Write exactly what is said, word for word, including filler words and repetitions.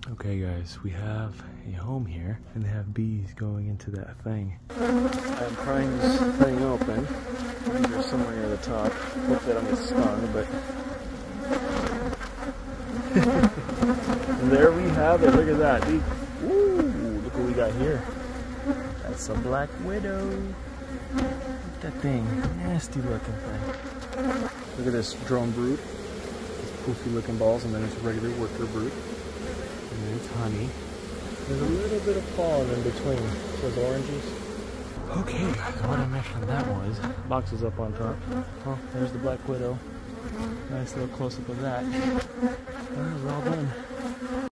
Okay guys, we have a home here, and they have bees going into that thing. I'm prying this thing open. Bees are somewhere near the top. Hope they don't get stung, but... And there we have it, look at that. Ooh, look what we got here. That's a black widow. Look at that thing, nasty looking thing. Look at this drone brood. It's poofy looking balls, and then it's regular worker brood. And then it's honey. There's a little bit of pollen in between those oranges. Okay guys, what I mentioned that was, boxes up on top. Oh, there's the black widow. Nice little close up of that. Alright, we're all done.